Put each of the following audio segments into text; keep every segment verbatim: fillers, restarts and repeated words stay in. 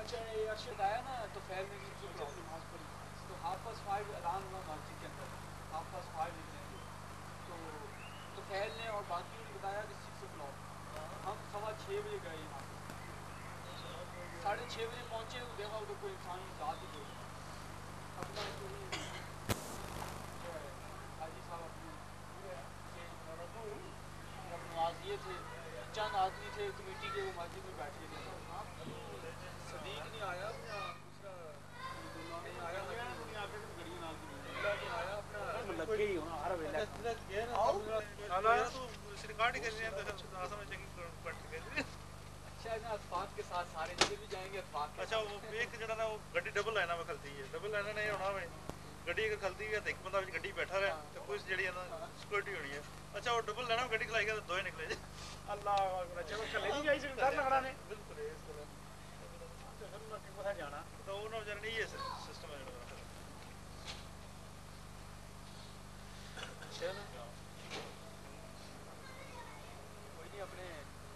اچھا یہ ارشد آیا نا تو فیل میں بھی نماز پڑھی تو ہاف پاس فائیو اعلان ہوا مسجد کے اندر ہاف پاس فائیو نکلیں گے تو تو فیل نے اور باقیوں نے بتایا کہ سکس او کلاک ہم سوا چھ بجے گئے یہاں پہ ساڑھے چھ بجے پہنچے تو دیکھا ادھر کوئی انسان ذات ہی کوئی اپنا جو ہے حاجی صاحب اپنے نوازیے تھے چند آدمی تھے کمیٹی کے وہ مسجد میں بیٹھے تھے صدیق نہیں آیا اپنا دوسرا نہیں آیا گڑی نال کی آیا اپنا لگے ہی ہونا ہر ویلے اچھا نا اتفاق کے ساتھ سارے جگہ بھی جائیں گے اتفاق اچھا وہ ایک جڑا نا وہ گڈی ڈبل لائن میں کھلتی ہے ڈبل لائن نہیں ہونا میں گڈی اگر کھلتی ہے تو ایک بندہ گڈی بیٹھا رہے تو کوئی جڑی ہے نا سیکورٹی ہونی ہے اچھا وہ ڈبل لینا گڈی کھلائی گیا تو دو ہی نکلے جی اللہ اچھا وہ کھلے نہیں جائی ڈر لگنا نے بالکل اس طرح جانا تو انہوں نے نہیں ہے سسٹم ہے اچھا نا کوئی نہیں اپنے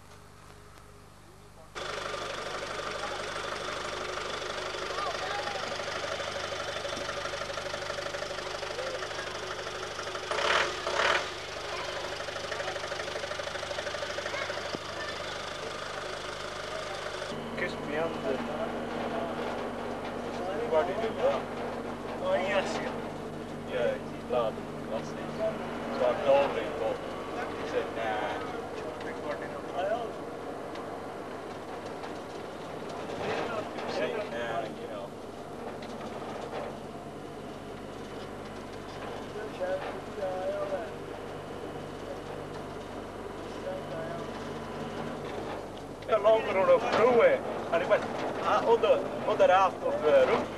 longer on a throughway, and it went uh, other other half of the roof.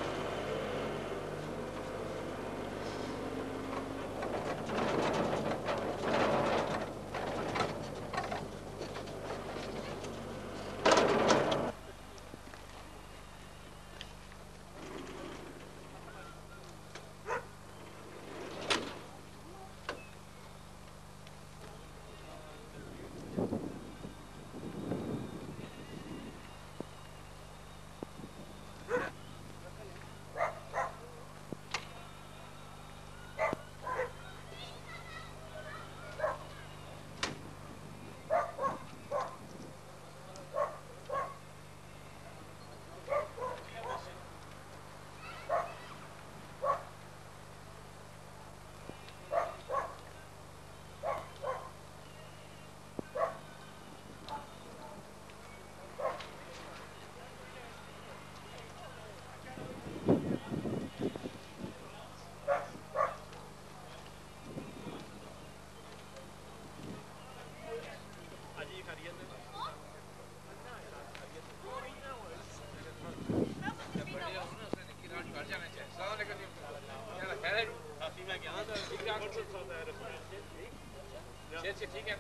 ٹھیک ہے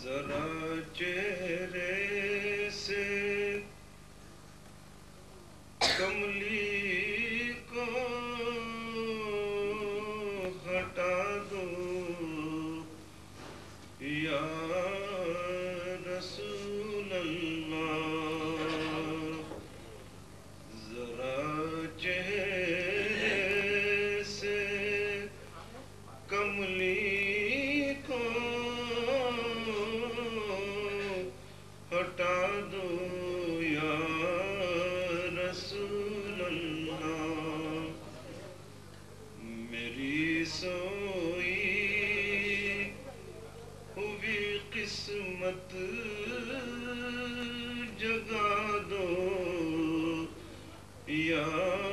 ذرا چہرے سے کملی کو ہٹا دو یا رسول اللہ، ذرا چہرے سے کملی کو ہٹا دو یا رسول اللہ، میری سوئی ہوئی قسمت جگا دو یا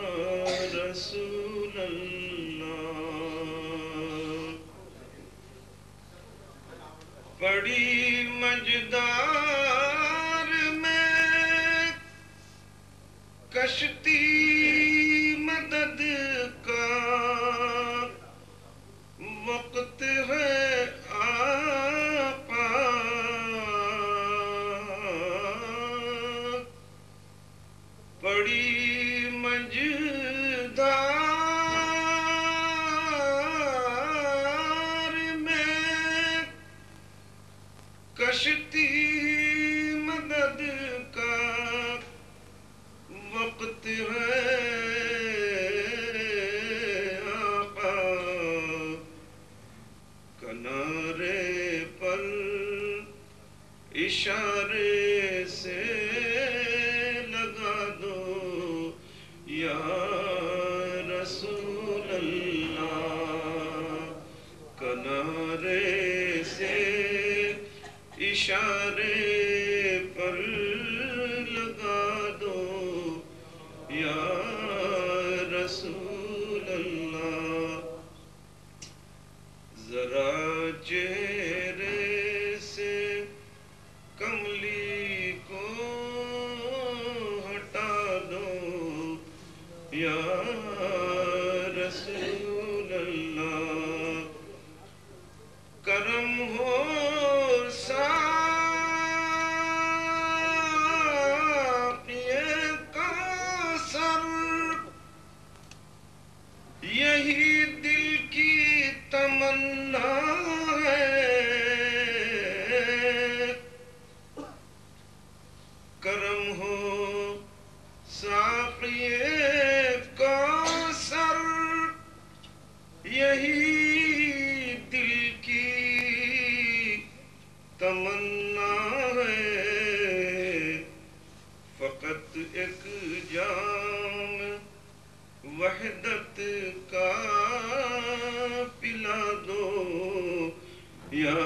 رسول اللہ، بڑی مجدار میں کشتی مدد کا وقت ہے آقا، بڑی مجدار میں کشتی مدد کا وقت ہے آقا، کنارے پر اشارے سے لگا دو یا رسول اللہ، کنارے سے اشارے پر لگا دو یا رسول اللہ، ذرا چہرے سے کملی کو ہٹا دو یا رسول اللہ، کرم ہو ساقی کوثر، یہی دل کی تمنا ہے، کرم ہو ساقی کوثر، یہی دل کی تمنا ہے، فقط ایک جام وحدت کا پلا دو یا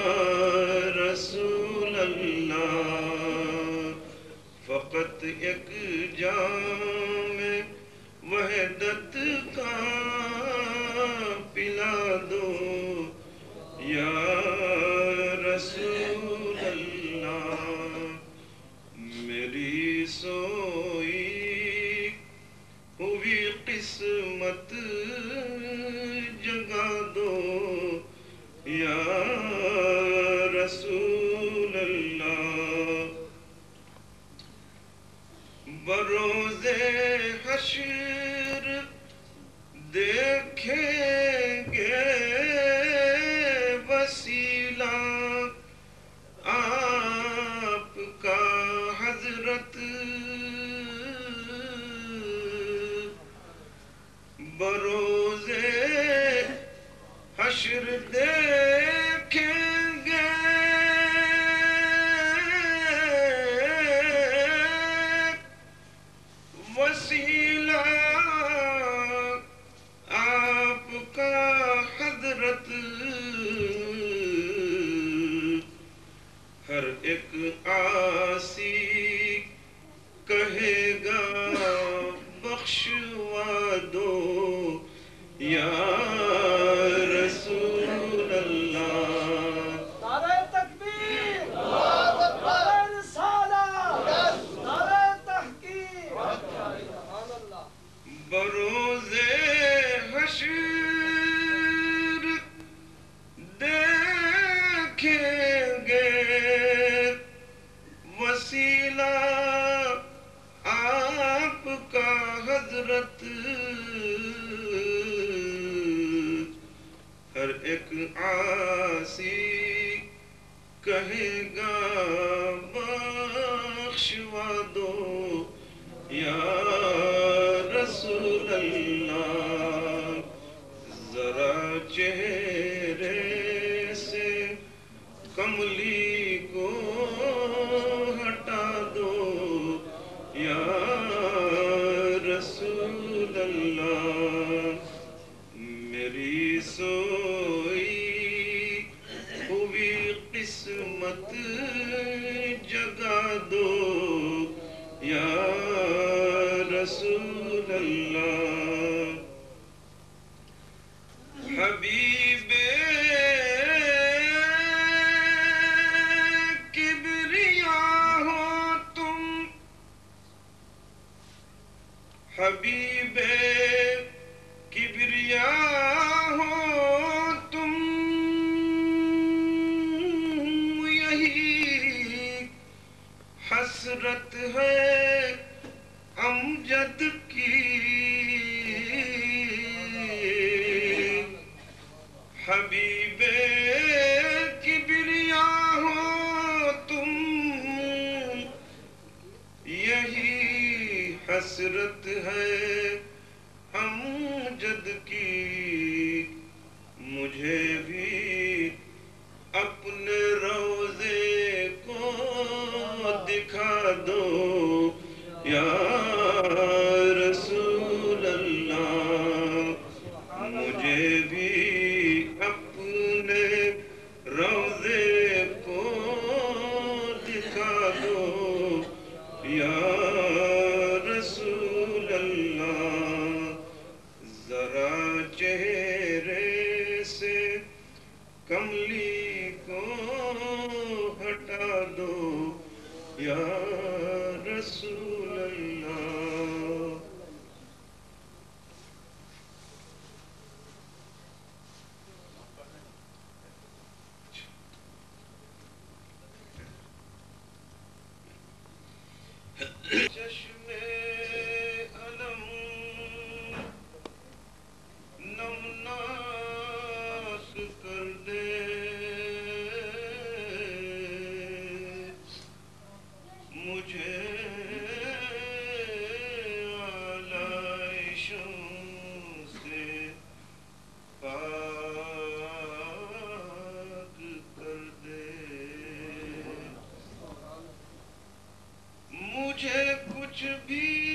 رسول اللہ، فقط ایک جام وحدت کا پلا دو یا رسول اللہ، میری سوئی ہوئی قسمت جگا دو یا رسول اللہ، بروز حشر دیکھیں گے وسیلہ آپ کا حضرت، بروز حشر دیکھیں گے وسیلہ آپ کا حضرت، ہر ایک عاصی کہے گا بخشوا دو یا رسول اللہ، نعرہ تکبیر، نعرہ رسالہ، نعرہ تحقیق، سبحان اللہ، بروز حشر دیکھیں گے ایک عاصی کہے گا بخشوا دو یا رسول اللہ، ذرا چہرے سے کملی کو ہٹا دو یا رسول اللہ، میری سوئی ہوئی قسمت جگا دو یا رسول اللہ، حبیب کبریا ہو تم، حبیب کبریا ہو تم، یہی حسرت ہے امجد کی، حبیب کبریا ہو تم، یہی حسرت ہے امجد کی، مجھے بھی اپنے روضے کو دکھا دو یا رسول اللہ، مجھے بھی اپنے روضے کو دکھا دو یا رسول اللہ، ذرا چہرے سے کملی کو ہٹا دو یا رسول اللہ، چشمے علم نمناس کر دے، مجھے آلائشوں سے پاک کر دے، مجھے کچھ بھی